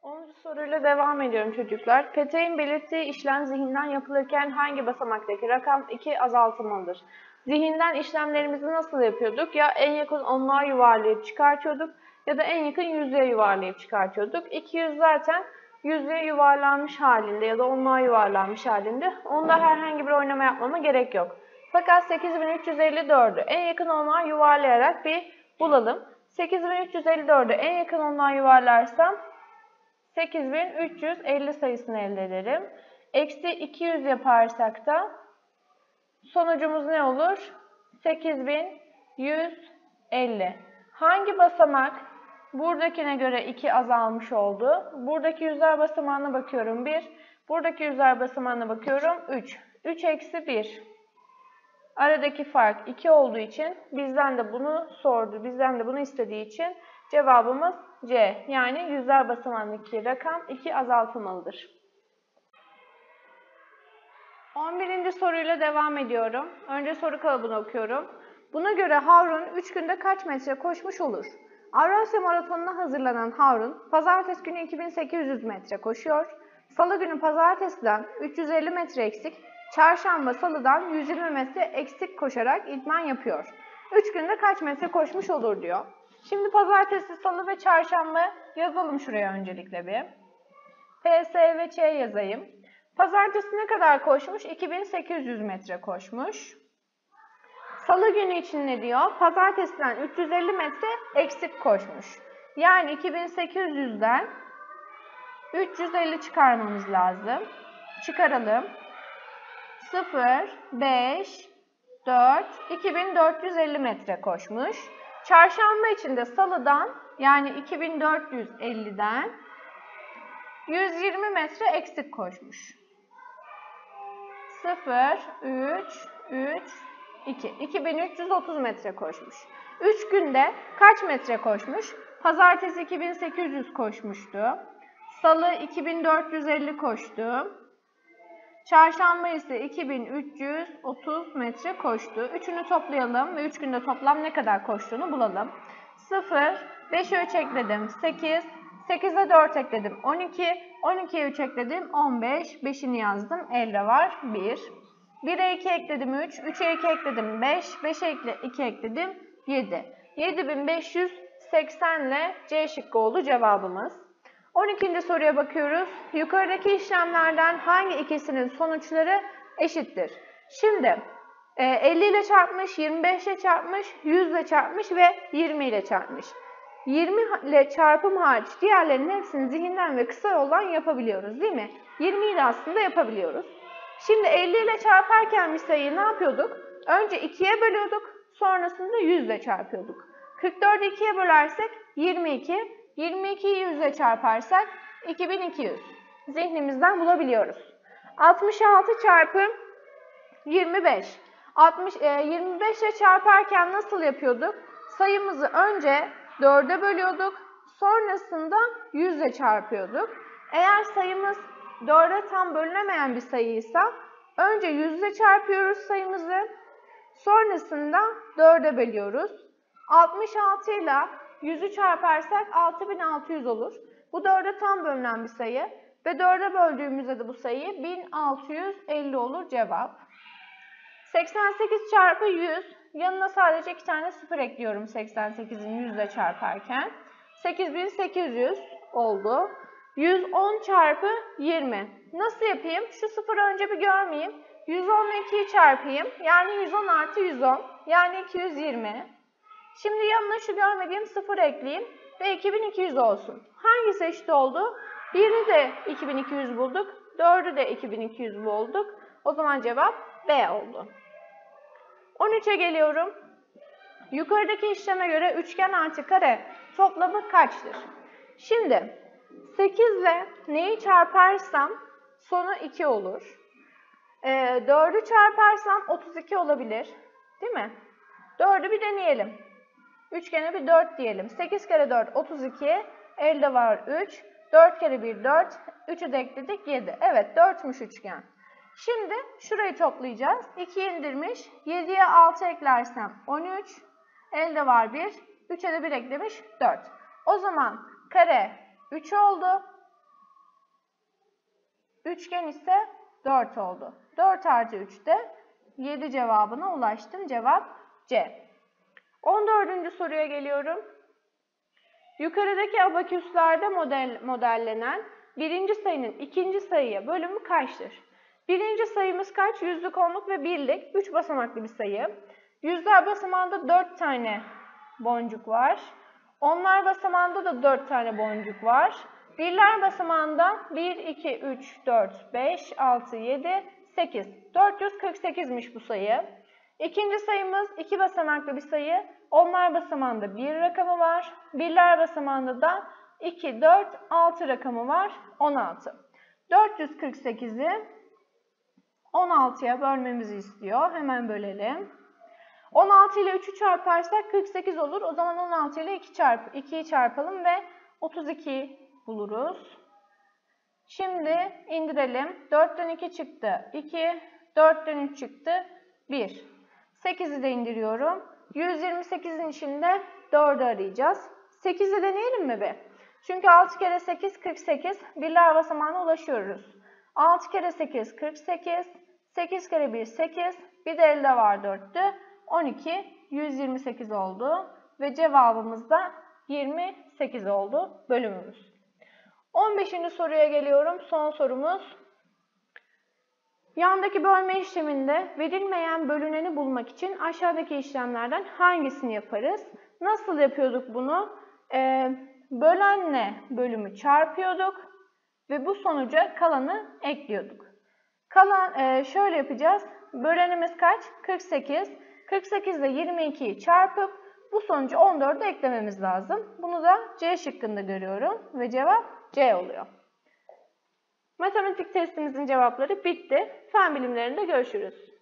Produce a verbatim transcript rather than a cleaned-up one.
onuncu soruyla devam ediyorum çocuklar. Peteğin belirttiği işlem zihinden yapılırken hangi basamaktaki rakam iki azaltılmalıdır? Zihinden işlemlerimizi nasıl yapıyorduk? Ya en yakın onluğa yuvarlayıp çıkartıyorduk ya da en yakın yüzlüğe yuvarlayıp çıkartıyorduk. iki yüz zaten yüzlüğe yuvarlanmış halinde ya da onluğa yuvarlanmış halinde. Onda herhangi bir oynama yapmama gerek yok. Fakat sekiz bin üç yüz elli dördü en yakın onluğa yuvarlayarak bir bulalım. sekiz bin üç yüz elli dördü en yakın onluğa yuvarlarsam sekiz bin üç yüz elli sayısını elde ederim. Eksi iki yüz yaparsak da sonucumuz ne olur? sekiz bin yüz elli. Hangi basamak buradakine göre iki azalmış oldu? Buradaki yüzler basamağına bakıyorum bir. Buradaki yüzler basamağına bakıyorum üç. üç eksi bir. Aradaki fark iki olduğu için bizden de bunu sordu. Bizden de bunu istediği için cevabımız C. Yani yüzler basamağındaki rakam iki azaltılmalıdır. on birinci soruyla devam ediyorum. Önce soru kalıbını okuyorum. Buna göre Harun üç günde kaç metre koşmuş olur? Avrasya Maratonu'na hazırlanan Harun, pazartesi günü iki bin sekiz yüz metre koşuyor. Salı günü pazartesiden üç yüz elli metre eksik, çarşamba salıdan yüz yirmi metre eksik koşarak idman yapıyor. üç günde kaç metre koşmuş olur diyor. Şimdi pazartesi, salı ve çarşamba yazalım şuraya öncelikle bir. P, S ve Ç yazayım. Pazartesi ne kadar koşmuş? iki bin sekiz yüz metre koşmuş. Salı günü için ne diyor? Pazartesiden üç yüz elli metre eksik koşmuş. Yani iki bin sekiz yüzden üç yüz elli çıkarmamız lazım. Çıkaralım. sıfır, beş, dört, iki bin dört yüz elli metre koşmuş. Çarşamba için de salıdan yani iki bin dört yüz elliden yüz yirmi metre eksik koşmuş. sıfır, üç, üç, iki. iki bin üç yüz otuz metre koşmuş. üç günde kaç metre koşmuş? Pazartesi iki bin sekiz yüz koşmuştu. Salı iki bin dört yüz elli koştu. Çarşamba ise iki bin üç yüz otuz metre koştu. Üçünü toplayalım ve üç günde toplam ne kadar koştuğunu bulalım. sıfır, beşe üç ekledim sekiz, sekize dört ekledim on iki, on ikiye üç ekledim on beş, beşini yazdım elde var bir. bire iki ekledim üç, üçe iki ekledim beş, beşe iki ekledim yedi. yedi bin beş yüz seksen ile C şıkkı oldu cevabımız. on ikinci soruya bakıyoruz. Yukarıdaki işlemlerden hangi ikisinin sonuçları eşittir? Şimdi elli ile çarpmış, yirmi beş ile çarpmış, yüz ile çarpmış ve yirmi ile çarpmış. yirmi ile çarpım hariç diğerlerinin hepsini zihinden ve kısa yoldan yapabiliyoruz değil mi? yirmi ile aslında yapabiliyoruz. Şimdi elli ile çarparken bir sayıyı ne yapıyorduk? Önce ikiye bölüyorduk, sonrasında yüz ile çarpıyorduk. kırk dördü ikiye bölersek yirmi iki, yirmi ikiyi yüz ile çarparsak iki bin iki yüz. Zihnimizden bulabiliyoruz. altmış altı çarpı yirmi beş. altmış, e, yirmi beş ile çarparken nasıl yapıyorduk? Sayımızı önce dörde bölüyorduk, sonrasında yüz ile çarpıyorduk. Eğer sayımız dörde tam bölünemeyen bir sayıysa önce yüz ile çarpıyoruz sayımızı, sonrasında dörde bölüyoruz. altmış altı ile yüzü çarparsak altı bin altı yüz olur. Bu dörde tam bölünen bir sayı ve dörde böldüğümüzde de bu sayı bin altı yüz elli olur cevap. seksen sekiz çarpı yüz, yanına sadece iki tane sıfır ekliyorum seksen sekizin yüz ile çarparken. sekiz bin sekiz yüz oldu. yüz on çarpı yirmi. Nasıl yapayım? Şu sıfırı önce bir görmeyeyim. yüz on ile ikiyi çarpayım. Yani yüz on artı yüz on. Yani iki yüz yirmi. Şimdi yanına şu görmediğim sıfır ekleyeyim ve iki bin iki yüz olsun. Hangisi eşit oldu? biri de iki bin iki yüz bulduk. dördü de iki bin iki yüz bulduk. O zaman cevap B oldu. on üçe geliyorum. Yukarıdaki işleme göre üçgen artı kare toplamı kaçtır? Şimdi sekiz ile neyi çarparsam sonu iki olur. E, dördü çarparsam otuz iki olabilir. Değil mi? dördü bir deneyelim. Üçgene bir dört diyelim. sekiz kere dört otuz iki. Elde var üç. dört kere bir dört. üçü de ekledik yedi. Evet dörtmüş üçgen. Şimdi şurayı toplayacağız. iki indirmiş. yediye altı eklersem on üç. Elde var bir. üçe de bir eklemiş dört. O zaman kare üç oldu. Üçgen ise dört oldu. dört artı üçte yedi cevabına ulaştım. Cevap C. on dördüncü soruya geliyorum. Yukarıdaki abaküslerde model, modellenen birinci sayının ikinci sayıya bölümü kaçtır? Birinci sayımız kaç? Yüzlük, onluk ve birlik. üç basamaklı bir sayı. Yüzler basamağında dört tane boncuk var. Onlar basamağında da dört tane boncuk var. Birler basamağında bir, iki, üç, dört, beş, altı, yedi, sekiz. dört yüz kırk sekizmiş bu sayı. İkinci sayımız iki basamaklı bir sayı. Onlar basamağında bir rakamı var. Birler basamağında da iki, dört, altı rakamı var. on altı. dört yüz kırk sekizi on altıya bölmemizi istiyor. Hemen bölelim. on altı ile üçü çarparsak kırk sekiz olur. O zaman on altı ile iki çarp, ikiyi çarpalım ve otuz iki buluruz. Şimdi indirelim. dörtten iki çıktı. iki, dörtten üç çıktı. bir. sekizi de indiriyorum. yüz yirmi sekizin içinde dördü arayacağız. sekizi deneyelim mi be? Çünkü altı kere sekiz kırk sekiz. Birler basamağına ulaşıyoruz. altı kere sekiz kırk sekiz. sekiz kere bir sekiz. Bir de elde var dörttü. on iki. yüz yirmi sekiz oldu. Ve cevabımız da yirmi sekiz oldu bölümümüz. on beşinci soruya geliyorum. Son sorumuz. Yandaki bölme işleminde verilmeyen bölüneni bulmak için aşağıdaki işlemlerden hangisini yaparız? Nasıl yapıyorduk bunu? Ee, bölenle bölümü çarpıyorduk ve bu sonuca kalanı ekliyorduk. Kalan e, şöyle yapacağız. Bölenimiz kaç? kırk sekiz. kırk sekiz ile yirmi ikiyi çarpıp bu sonucu on dördü eklememiz lazım. Bunu da C şıkkında görüyorum ve cevap C oluyor. Matematik testimizin cevapları bitti. Fen bilimlerinde görüşürüz.